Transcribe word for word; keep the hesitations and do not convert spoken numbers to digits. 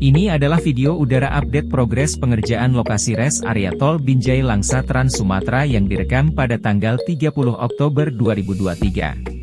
Ini adalah video udara update progres pengerjaan lokasi res area tol Binjai Langsa Trans Sumatera yang direkam pada tanggal tiga puluh Oktober dua ribu dua puluh tiga.